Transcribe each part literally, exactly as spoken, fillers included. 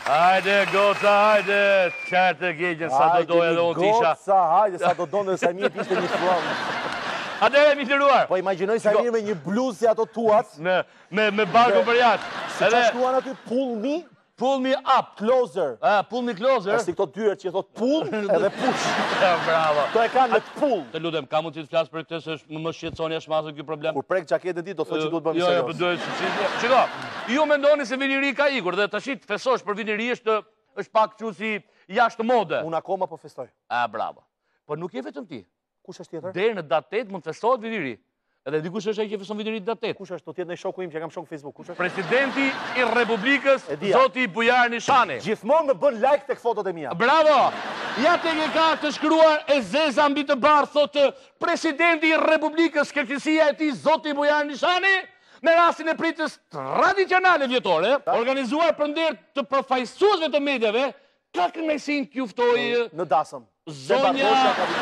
Hajde, goca, hajde, qarë të gjegjen, sa do dojë edhe unë tisha. Goca, hajde, sa do dojë dhe Samir t'ishte një flamë. Atere, mi të ruar. Po imaginoj Samir me një bluzë si ato tuat. Me barku për jatë. Si që shtuan aty, pull me... Pull me up. Closer. Pull me closer. Si këto dyre që thot pull edhe push. Bravo. To e kanë me pull. Të ludem, ka mund që të flasë për këtë se më shqetësoni e shmasë kjo problem? Kur prek gjaketë ditë, do thot që duhet bëmi serios. Jo, jo, duhet... Qiko, ju mendoni se viniri ka ikur dhe të shit fesosh për viniri është pak që si jashtë mode. Unë akoma po festoj. A, bravo. Po nuk je vetëm ti. Kush është tjetër? Deri në datë tetë mund festohet viniri. Edhe dikush është ai që feston viniri datë tetë. Kush është? Do tjetë në shoku im që kam shok në Facebook. Kush është? Presidenti i Republikës, Zoti Bujar Nishani. Gjithmonë më bën like tek fotot e mia. Bravo! Ja tek e ka të shkruar e zeza mbi të bardhë, thotë Presidenti i Republikës, Këlqësia e tij Zoti Bujar Nishani, me rastin e pritjes tradicionale vjetore, organizuar për nder të përfaqësuesve të mediave, ka kënaqësinë t'ju ftoj në dasëm. Zonja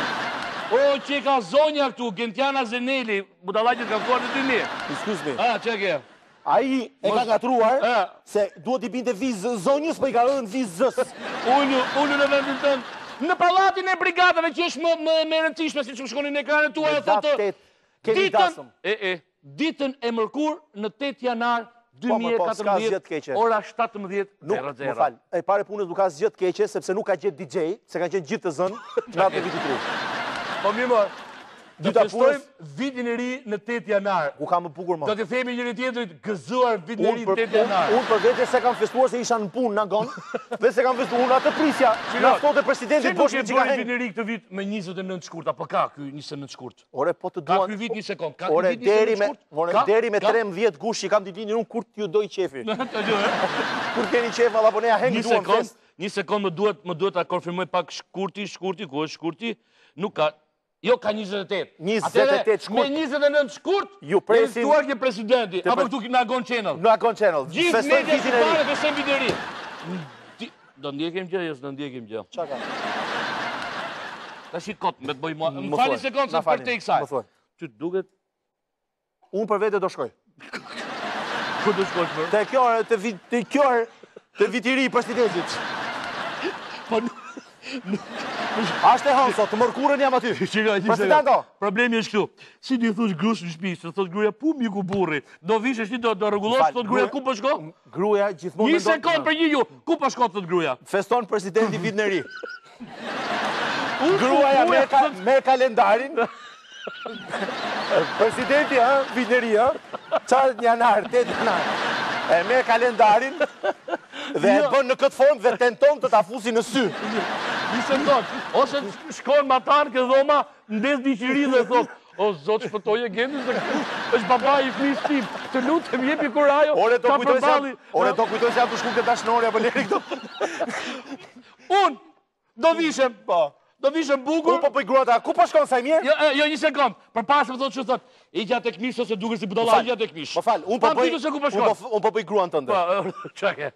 O, që ka zonja këtu, Gentiana Zeneli, budallaqët ka këtuar në dy mirë. Excuse me. A, që ke? A i e ka gatruar, se duhet i binte vizë zonjës, për i ka rënë vizë zës. Unë në vendin tënë, në palatin e brigadave që është më rëndësishme, si që shkonin në ekranet tua, e thotë, ditën, e, e, ditën e mërkur në tetë janar dy mijë e katërmbëdhjetë, ora shtatëmbëdhjetë e zero zero. Më falë, e pare punës nuk ka zgjët keqe, sepse nuk ka gjithë D J, se ka qenë gjithë të zënë, në atë vitit tru. Po mirë mërë, do të festojmë vitin e ri në tetë janar. Ku ka më bukur më? Do të themi njëri tjetrit gëzuar vitin e ri në tetë janar. Unë për vete se kam festuar se isha në punë në gonë, dhe se kam festuar unë atë prisja, në aftote presidentit Boshmi që ka hengë. Vitin e ri këtë vit me njëzet e nëntë shkurt, apo ka kjo njëzet e nëntë shkurt? Ore, po të Ka duan... kjo vit një sekund, ka kjo vit njëzet e nëntë shkurt? Ore, deri me trembëdhjetë gush që kam ditin unë kur t'ju doj qefi. Kur keni qef, alla po neja hengë duan fest. Një sekund më duhet ta konfirmoj pak shkurti, shkurti, ku është shkurti? Nuk ka... Jo, ka njëzet e tetë. njëzet e tetë shkurt. Me njëzet e nëntë shkurt, ju presim... e stuar kje presidenti. Apo këtu në Agon Channel. Në Agon Channel. Gjithë media shqiptare festojnë vitin e ri. Do ndjekim gjë, jo, do ndjekim gjë. Qa ka? Ta shi kot, me të bëj mua. Më fali sekundë se për te i kësaj. Më thuaj. Që duket... Unë për vete do shkoj. Ku do shkoj për? Te kjo, te kjo, te vitiri i presidentit. Po Ashtë e hanë sot, të mërkurën jam aty. Presidento! Problemi është këtu. Si di thush grush në shpi, se thot gruja pu mi ku burri. Do vish është ti do rregullosh, thot gruja ku po shko? Gruja gjithmonë Një sekond për një ju, ku po shko thot gruja? Feston presidenti vitin e ri. Gruaja me kalendarin. Presidenti, ha, vitin e ri, ha? Qatë janar, tetë janar. E me kalendarin dhe e bën në këtë formë dhe tenton të ta fusi në sy. Një sekund, ose shkon matar këtë dhoma, ndes diqiri dhe thot, o zot shpëtoj e gendis dhe është baba i flis tim, të lutem jepi kurajo, ta përbali. Ore do kujtoj se jam të shku këtë dashnori, apo leri këto. Unë, do vishem, do vishem bukur. Unë po pëj gruata, ku po shkon Sajmir? Jo, një sekund, për pasë më thot që thot, i gja të këmish ose duke si budala, i gja të këmish. Më falë, unë po pëj gruan të ndër. Qake.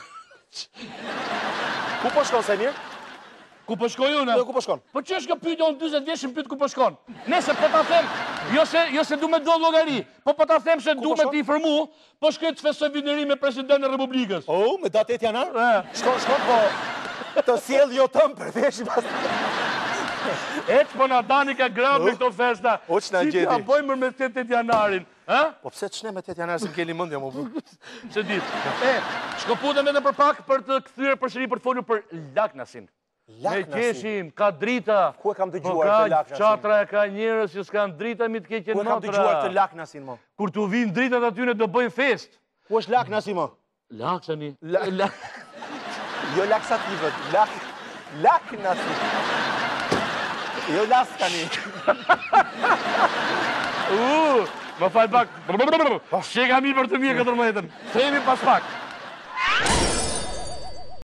Ku po shkon Sajmir? Ku po shkoj unë? Jo, ku po shkon? Po që është ka pyjtë unë dyzet vjeshën pyjtë ku po shkon? Nese, po ta them, jo se du me do logari, po po ta them se du me t'i informu, po shkoj të fesoj vineri me president e Republikës. O, me datë e janar? Shkon, shkon, po të sjell jo tëmë për veshën pas... Eqë po na dani ka grabë me këto festa. O, që na gjeti? Si t'ja bojmë me tetë janarin. Po pse të shne me tetë janarin se më keni mëndja më bu? Se dit. E, shkoputëm edhe për pak për të këthyre për shëri për të folju për Laknasin. Me qeshim, ka drita. Ku e kam të gjuar të Laknasin? Ka qatra e ka njërës që s'kan drita mi të keqen motra. Ku e kam të gjuar të Laknasin, mo? Kur t'u vinë dritat atyne do bëjnë fest. Ku është Laknasi, mo? Laksani. Jo laksativët, Laknasi. Jo laskani. Uuu, më falë pak. Shqeka mi për të mirë këtër mëjetën. Themi pas pak.